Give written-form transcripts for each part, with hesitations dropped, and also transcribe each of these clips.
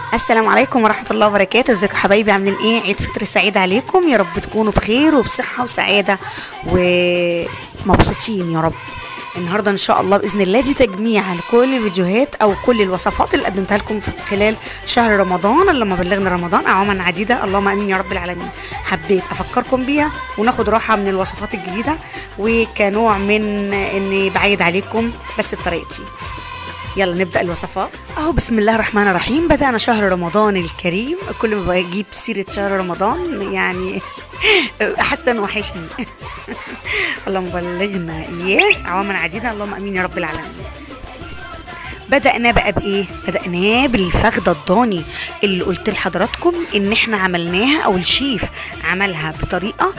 السلام عليكم ورحمة الله وبركاته. ازيكم حبايبي؟ عاملين ايه؟ عيد فطر سعيد عليكم، يا رب تكونوا بخير وبصحة وسعادة ومبسوطين يا رب. النهارده ان شاء الله باذن الله دي تجميع لكل الفيديوهات او كل الوصفات اللي قدمتها لكم في خلال شهر رمضان. اللهم بلغنا رمضان اعواما عديده، اللهم امين يا رب العالمين. حبيت افكركم بيها وناخد راحه من الوصفات الجديده، وكنوع من اني بعيد عليكم بس بطريقتي. يلا نبدأ الوصفات اهو. بسم الله الرحمن الرحيم. بدأنا شهر رمضان الكريم. كل ما بجيب سيرة شهر رمضان يعني حسن وحشني. اللهم بلغنا اياه اعواما عديدة، اللهم امين يا رب العالمين. بدأنا بقى بإيه؟ بدأناه بالفخدة الضاني اللي قلت لحضراتكم إن إحنا عملناها أو الشيف عملها بطريقة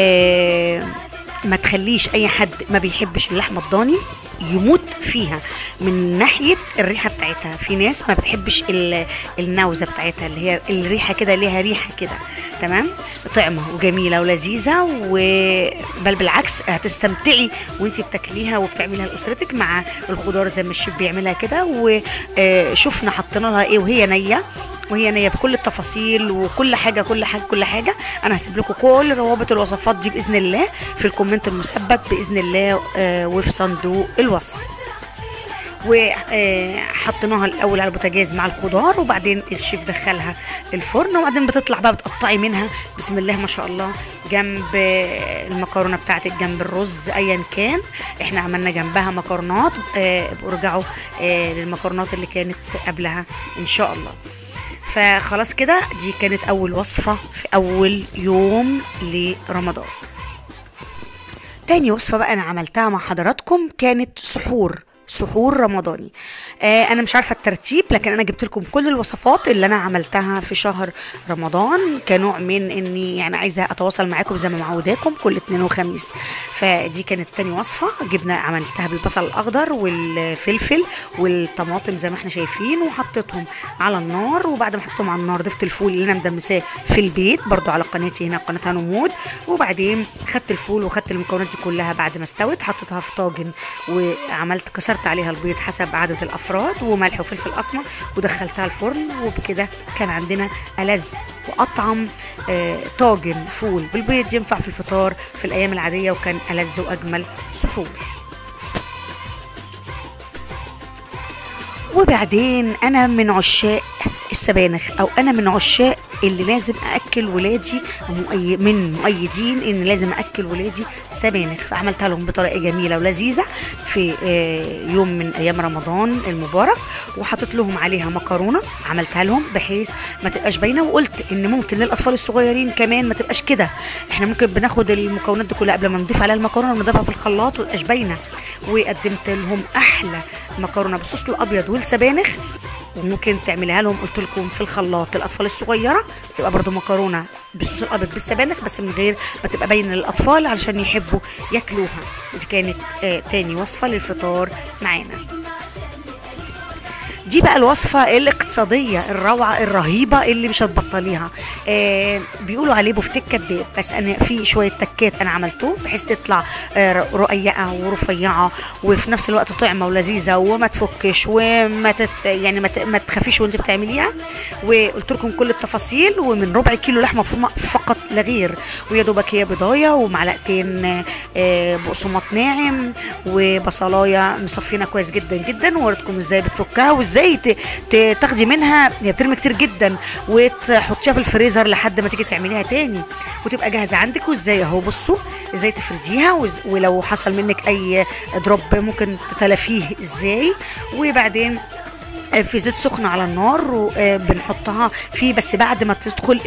ما تخليش أي حد ما بيحبش اللحمة الضاني يموت فيها من ناحية الريحة بتاعتها. في ناس ما بتحبش النوزة بتاعتها، اللي هي الريحة كده ليها ريحة كده، تمام؟ طعمة وجميلة ولذيذة، بل بالعكس هتستمتعي وانتي بتاكليها وبتعمليها لأسرتك مع الخضار زي ما الشيف بيعملها كده. وشفنا حطينا لها ايه وهي نية بكل التفاصيل وكل حاجة كل حاجة. انا هسيب لكم كل روابط الوصفات دي باذن الله في الكومنت المثبت باذن الله وفي صندوق الوصف. وحطيناها الاول على البوتاجاز مع الخضار، وبعدين الشيف دخلها الفرن، وبعدين بتطلع بقى بتقطعي منها بسم الله ما شاء الله جنب المكرونه بتاعتك، جنب الرز ايا كان. احنا عملنا جنبها مكرونات، ارجعوا للمكرونات اللي كانت قبلها ان شاء الله. فخلاص كده دي كانت اول وصفة في اول يوم لرمضان. تاني وصفة بقى انا عملتها مع حضراتكم كانت سحور رمضاني. انا مش عارفه الترتيب، لكن انا جبت لكم كل الوصفات اللي انا عملتها في شهر رمضان كنوع من اني يعني عايزه اتواصل معاكم زي ما معوداكم كل اثنين وخميس. فدي كانت تاني وصفه. عملتها بالبصل الاخضر والفلفل والطماطم زي ما احنا شايفين، وحطيتهم على النار. وبعد ما حطيتهم على النار ضفت الفول اللي انا مدمساه في البيت برضو على قناتي هنا، قناه هنمود. وبعدين خدت الفول وخدت المكونات دي كلها بعد ما استوت، حطيتها في طاجن وعملت كسرت عليها البيض حسب عدد الافراد وملح وفلفل اسمر، ودخلتها الفرن. وبكده كان عندنا ألذ واطعم طاجن فول بالبيض ينفع في الفطار في الايام العاديه، وكان ألذ واجمل سحور. وبعدين انا من عشاق السبانخ، او انا من عشاق اللي لازم اكل ولادي من مؤيدين ان لازم اكل ولادي سبانخ. فعملتها لهم بطريقه جميله ولذيذه في يوم من ايام رمضان المبارك، وحطيت لهم عليها مكرونه عملتها لهم بحيث ما تبقاش باينه. وقلت ان ممكن للاطفال الصغيرين كمان ما تبقاش كده، احنا ممكن بناخد المكونات دي كلها قبل ما نضيف عليها المكرونه ونضيفها في الخلاط وتبقاش باينه. وقدمت لهم احلى مكرونه بالصوص الابيض والسبانخ، وممكن تعملها لهم قلت لكم في الخلاط للاطفال الصغيره، تبقى برضو مكرونه بالصوص الابيض بالسبانخ بس من غير ما تبقى باينه للاطفال علشان يحبوا ياكلوها. ودي كانت تاني وصفه للفطار معانا. دي بقى الوصفة الاقتصادية الروعة الرهيبة اللي مش هتبطليها. بيقولوا عليه بفتك كداب، بس انا في شوية تكات انا عملته بحيث تطلع رقيقة ورفيعة وفي نفس الوقت طعمة ولذيذة وما تفكش وما يعني ما تخافيش وانت بتعمليها. وقلت لكم كل التفاصيل. ومن ربع كيلو لحمة مفرومة فقط لا غير، ويا دوبك هي بضاية ومعلقتين بقسماط ناعم وبصلاية مصفينها كويس جدا جدا، ووريتكم ازاي بتفكها وازاي تاخدي منها. هي بترمي كتير جدا، وتحطيها في الفريزر لحد ما تيجي تعمليها تاني وتبقى جاهزه عندك. وازاي اهو بصوا ازاي تفرديها، ولو حصل منك اي دروب ممكن تتلافيه ازاي. وبعدين في زيت سخن على النار وبنحطها فيه بس بعد ما تدخل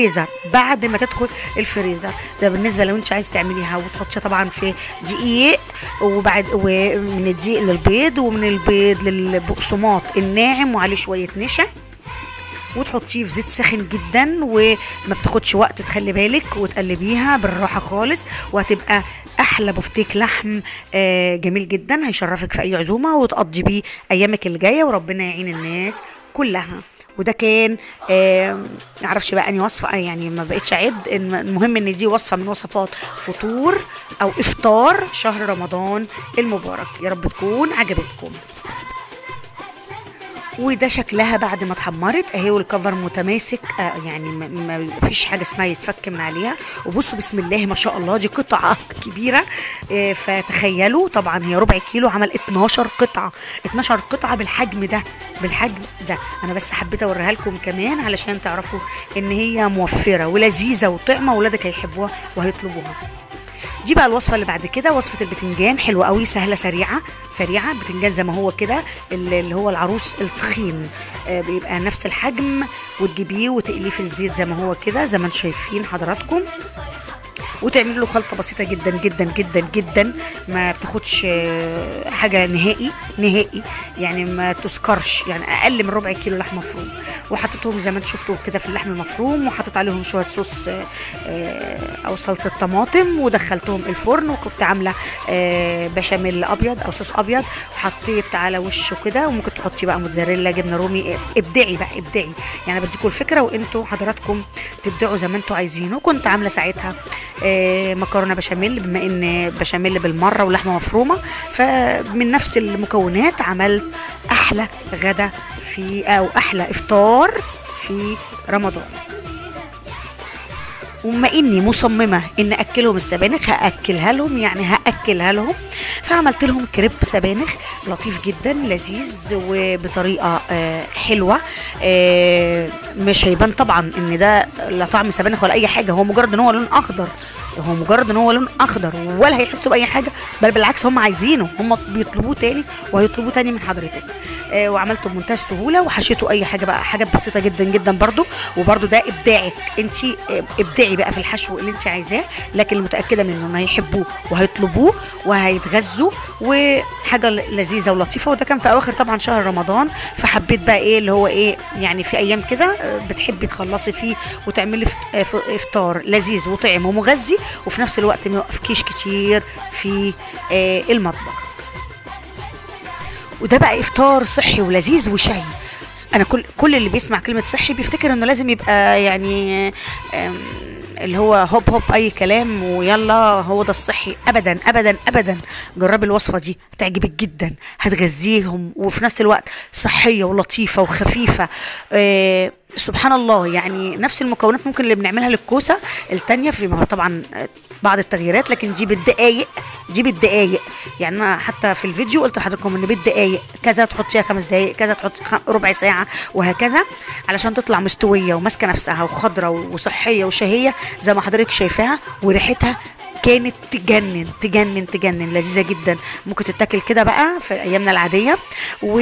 الفريزر. ده بالنسبه لو انت عايز تعمليها. وتحطيها طبعا في دقيق، ومن الدقيق للبيض، ومن البيض للبقسماط الناعم وعليه شويه نشا، وتحطيه في زيت ساخن جدا وما بتاخدش وقت، تخلي بالك وتقلبيها بالراحه خالص، وهتبقى احلى بفتيك لحم جميل جدا هيشرفك في اي عزومه وتقضي بيه ايامك اللي جايه، وربنا يعين الناس كلها. وده كان معرفش بقى اني وصفه يعني ما بقتش اعد. المهم ان دي وصفه من وصفات فطور او افطار شهر رمضان المبارك. يا رب تكون عجبتكم. وده شكلها بعد ما اتحمرت اهي، والكفر متماسك يعني ما فيش حاجه اسمها يتفك من عليها. وبصوا بسم الله ما شاء الله، دي قطعه كبيره فتخيلوا طبعا هي ربع كيلو، عمل 12 قطعه، 12 قطعه بالحجم ده، بالحجم ده. انا بس حبيت اوريها لكم كمان علشان تعرفوا ان هي موفره ولذيذه وطعمه، واولادك هيحبوها وهيطلبوها. دي بقى الوصفه اللي بعد كده، وصفه البتنجان، حلوه قوي سهله سريعه سريعه. البتنجان زي ما هو كده، اللي هو العروس التخين، بيبقى نفس الحجم، وتجيبيه وتقليه في الزيت زي ما هو كده زي ما انتم شايفين حضراتكم، وتعمل له خلطه بسيطه جدا جدا جدا جدا، ما بتاخدش حاجه نهائي نهائي، يعني ما تسكرش، يعني اقل من ربع كيلو لحمه مفروم. وحطيتهم زي ما انتم شفتوا كده في اللحم المفروم، وحطيت عليهم شويه صوص او صلصه طماطم، ودخلتهم الفرن. وكنت عامله بشاميل ابيض او صوص ابيض، وحطيت على وشه كده، وممكن تحطي بقى موتزاريلا، جبنه رومي، ابدعي بقى ابدعي، يعني بديكم الفكره وانتوا حضراتكم تبدعوا زي ما انتوا عايزين. وكنت عامله ساعتها مكرونه بشاميل، بما ان بشاميل بالمره ولحمه مفرومه، فمن نفس المكونات عملت احلى غدا في او احلى افطار في رمضان. وما اني مصممه ان اكلهم السبانخ هاكلها لهم، يعني هاكلها لهم. فعملت لهم كريب سبانخ لطيف جدا لذيذ وبطريقه حلوه، مش هيبان طبعا ان ده لا طعم سبانخ ولا اي حاجه، هو مجرد ان هو لون اخضر، هو مجرد ان هو لون اخضر، ولا هيحسوا باي حاجه، بل بالعكس هم عايزينه، هم بيطلبوه تاني وهيطلبوه تاني من حضرتك. وعملته بمنتهى السهوله، وحشيته اي حاجه بقى، حاجات بسيطه جدا جدا برضو. وبرضو ده ابداعك انت، ابدعي بقى في الحشو اللي انت عايزاه، لكن المتاكده منه ان هيحبوه وهيطلبوه وهيتغذوا، وحاجه لذيذه ولطيفه. وده كان في اواخر طبعا شهر رمضان، فحبيت بقى ايه اللي هو ايه، يعني في ايام كده بتحبي تخلصي فيه وتعملي افطار لذيذ وطعم ومغذي، وفي نفس الوقت ما يوقفكيش كتير في المطبخ. وده بقى افطار صحي ولذيذ وشهي. انا كل اللي بيسمع كلمه صحي بيفتكر انه لازم يبقى يعني اللي هو هوب هوب اي كلام ويلا هو ده الصحي. ابدا ابدا ابدا، جربي الوصفه دي هتعجبك جدا، هتغذيهم وفي نفس الوقت صحيه ولطيفه وخفيفه. سبحان الله، يعني نفس المكونات ممكن اللي بنعملها للكوسه التانية، في طبعا بعض التغييرات، لكن دي بالدقايق، دي بالدقايق. يعني انا حتى في الفيديو قلت لحضراتكم ان بالدقايق كذا تحطيها 5 دقايق، كذا تحط ربع ساعه، وهكذا، علشان تطلع مستويه وماسكه نفسها وخضره وصحيه وشهيه زي ما حضرتك شايفاها. وريحتها كانت تجنن تجنن تجنن، لذيذه جدا. ممكن تتاكل كده بقى في ايامنا العاديه، و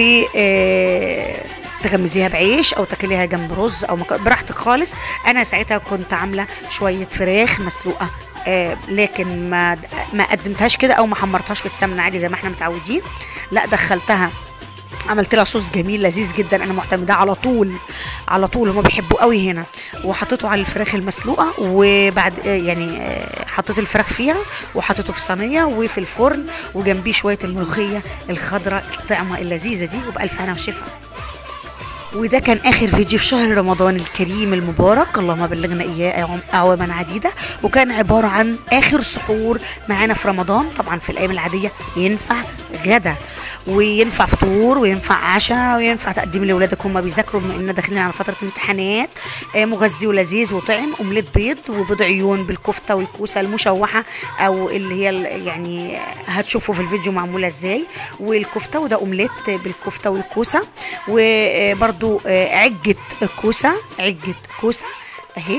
تغمزيها بعيش او تاكليها جنب رز او براحتك خالص. انا ساعتها كنت عامله شويه فراخ مسلوقه، لكن ما قدمتهاش كده او ما حمرتهاش في السمنه عادي زي ما احنا متعودين، لا دخلتها، عملت لها صوص جميل لذيذ جدا. انا معتمده على طول على طول، هما بيحبوا قوي هنا. وحطيته على الفراخ المسلوقه، وبعد يعني حطيت الفراخ فيها وحطيته في صينيه وفي الفرن، وجنبيه شويه الملوخيه الخضراء الطعمه اللذيذه دي، وبألف هنا وشفا. وده كان اخر فيديو في شهر رمضان الكريم المبارك، اللهم بلغنا اياه اعواما عديده. وكان عباره عن اخر سحور معانا في رمضان. طبعا في الايام العاديه ينفع غدا وينفع فطور وينفع عشاء وينفع تقديم لاولادك هم بيذاكروا، بما اننا داخلين على فتره امتحانات. مغذي ولذيذ وطعم، اومليت بيض وبيض عيون بالكفته والكوسه المشوحه، او اللي هي يعني هتشوفوا في الفيديو معموله ازاي، والكفته. وده اومليت بالكفته والكوسه. وبرده عجه الكوسه، عجه كوسه اهي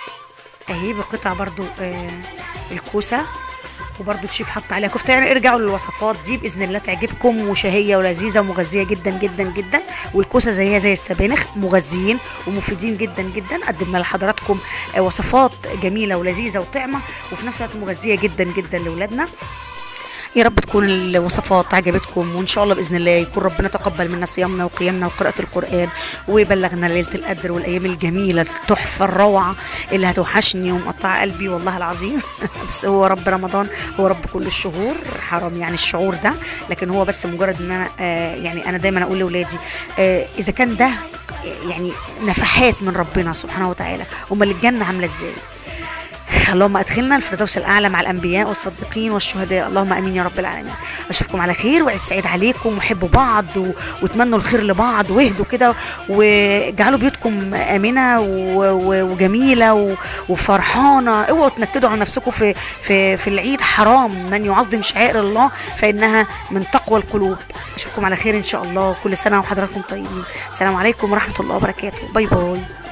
بقطع برضو الكوسه، وبرده الشيف حط عليها كفته. يعني ارجعوا للوصفات دي باذن الله تعجبكم، وشهيه ولذيذه ومغذيه جدا جدا جدا. والكوسه زيها زي السبانخ مغذيين ومفيدين جدا جدا. قدمنا لحضراتكم وصفات جميله ولذيذه وطعمه، وفي نفس الوقت مغذيه جدا جدا لاولادنا. يا رب تكون الوصفات عجبتكم، وان شاء الله باذن الله يكون ربنا تقبل منا صيامنا وقيامنا وقراءه القران، ويبلغنا ليله القدر والايام الجميله التحفه الروعه اللي هتوحشني ومقطعه قلبي والله العظيم. بس هو رب رمضان هو رب كل الشهور، حرام يعني الشعور ده، لكن هو بس مجرد ان انا يعني انا دايما اقول لاولادي اذا كان ده يعني نفحات من ربنا سبحانه وتعالى، امال الجنه عامله ازاي؟ اللهم ادخلنا الفردوس الاعلى مع الانبياء والصديقين والشهداء، اللهم امين يا رب العالمين. اشوفكم على خير وعيد سعيد عليكم، وحبوا بعض وتمنوا الخير لبعض، واهدوا كده واجعلوا بيوتكم امنه وجميله وفرحانه. اوعوا تنكدوا على نفسكم في العيد، حرام. من يعظم شعائر الله فانها من تقوى القلوب. اشوفكم على خير ان شاء الله، كل سنه وحضراتكم طيبين. السلام عليكم ورحمه الله وبركاته. باي باي.